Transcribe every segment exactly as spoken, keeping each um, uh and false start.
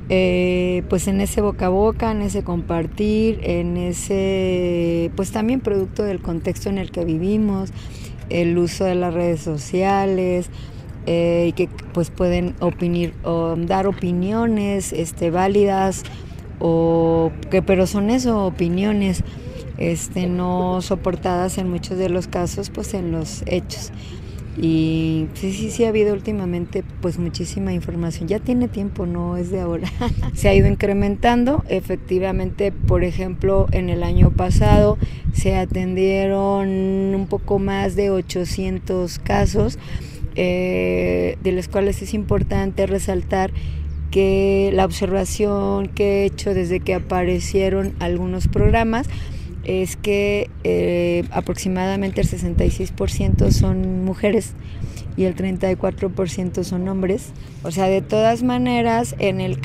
eh, pues en ese boca a boca, en ese compartir, en ese, pues también producto del contexto en el que vivimos, el uso de las redes sociales, eh, y que pues pueden opinir, o dar opiniones este, válidas, o que pero son eso, opiniones este, no soportadas en muchos de los casos pues en los hechos. Y sí, sí, sí ha habido últimamente pues muchísima información, ya tiene tiempo, no es de ahora. Se ha ido incrementando, efectivamente, por ejemplo, en el año pasado se atendieron un poco más de ochocientos casos, eh, de los cuales es importante resaltar que la observación que he hecho desde que aparecieron algunos programas es que eh, aproximadamente el sesenta y seis por ciento son mujeres y el treinta y cuatro por ciento son hombres. O sea, de todas maneras, en el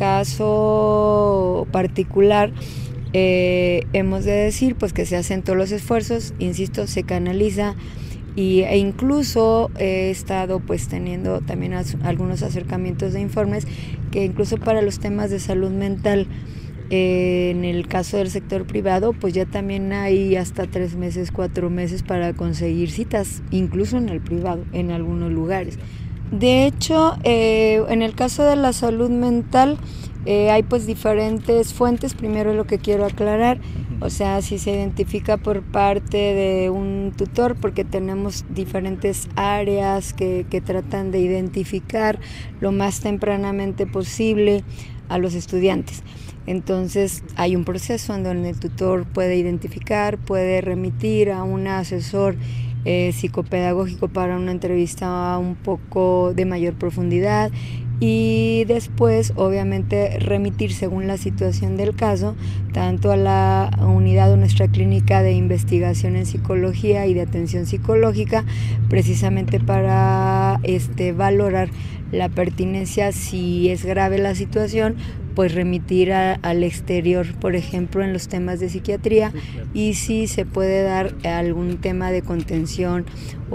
caso particular, eh, hemos de decir pues que se hacen todos los esfuerzos, insisto, se canaliza, y, e incluso he estado pues teniendo también as, algunos acercamientos de informes que incluso para los temas de salud mental, Eh, en el caso del sector privado, pues ya también hay hasta tres meses, cuatro meses para conseguir citas, incluso en el privado, en algunos lugares. De hecho, eh, en el caso de la salud mental, eh, hay pues diferentes fuentes. Primero lo que quiero aclarar, o sea, si se identifica por parte de un tutor, porque tenemos diferentes áreas que, que tratan de identificar lo más tempranamente posible a los estudiantes. Entonces hay un proceso en donde el tutor puede identificar, puede remitir a un asesor eh, psicopedagógico para una entrevista un poco de mayor profundidad, y después obviamente remitir según la situación del caso tanto a la unidad de nuestra clínica de investigación en psicología y de atención psicológica, precisamente para este, valorar la pertinencia, si es grave la situación, pues remitir a, al exterior, por ejemplo en los temas de psiquiatría, y si se puede dar algún tema de contención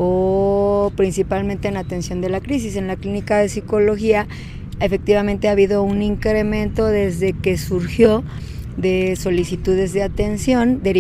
o principalmente en atención de la crisis. En la clínica de psicología efectivamente ha habido un incremento desde que surgió de solicitudes de atención